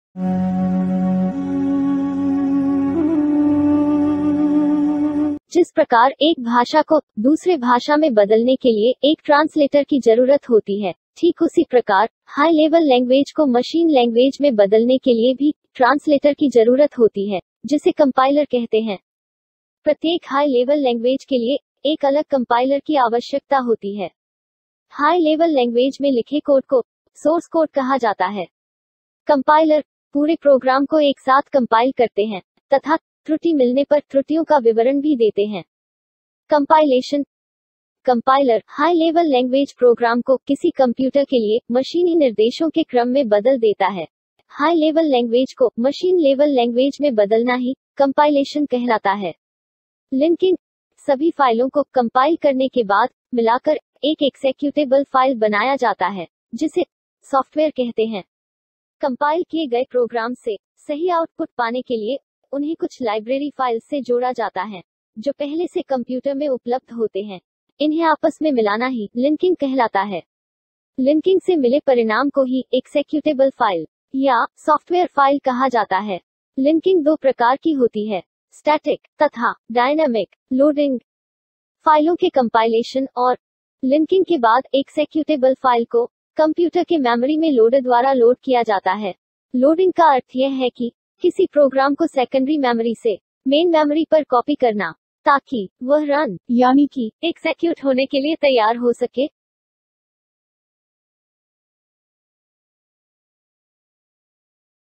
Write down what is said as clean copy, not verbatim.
जिस प्रकार एक भाषा को दूसरे भाषा में बदलने के लिए एक ट्रांसलेटर की जरूरत होती है, ठीक उसी प्रकार हाई लेवल लैंग्वेज को मशीन लैंग्वेज में बदलने के लिए भी ट्रांसलेटर की जरूरत होती है, जिसे कंपाइलर कहते हैं। प्रत्येक हाई लेवल लैंग्वेज के लिए एक अलग कंपाइलर की आवश्यकता होती है। हाई लेवल लैंग्वेज में लिखे कोड को सोर्स कोड कहा जाता है। कंपाइलर पूरे प्रोग्राम को एक साथ कंपाइल करते हैं तथा त्रुटि मिलने पर त्रुटियों का विवरण भी देते हैं। Compilation. Compiler high level language program को किसी कंप्यूटर के लिए मशीनी निर्देशों के क्रम में बदल देता है। हाई लेवल लैंग्वेज को मशीन लेवल लैंग्वेज में बदलना ही कंपाइलेशन कहलाता है। लिंकिंग। सभी फाइलों को कंपाइल करने के बाद मिलाकर एक एक्सेक्यूटेबल फाइल बनाया जाता है, जिसे सॉफ्टवेयर कहते हैं। कंपाइल किए गए प्रोग्राम से सही आउटपुट पाने के लिए उन्हें कुछ लाइब्रेरी फाइल्स से जोड़ा जाता है, जो पहले से कंप्यूटर में उपलब्ध होते हैं। इन्हें आपस में मिलाना ही लिंकिंग कहलाता है। लिंकिंग से मिले परिणाम को ही एक्सेक्यूटेबल फाइल या सॉफ्टवेयर फाइल कहा जाता है। लिंकिंग दो प्रकार की होती है, स्टैटिक तथा डायनामिक। लोडिंग। फाइलों के कंपाइलेशन और लिंकिंग के बाद एक्सेक्यूटेबल फाइल को कंप्यूटर के मेमोरी में लोडर द्वारा लोड किया जाता है। लोडिंग का अर्थ यह है कि किसी प्रोग्राम को सेकेंडरी मेमोरी से मेन मेमोरी पर कॉपी करना, ताकि वह रन यानी कि एग्जीक्यूट होने के लिए तैयार हो सके।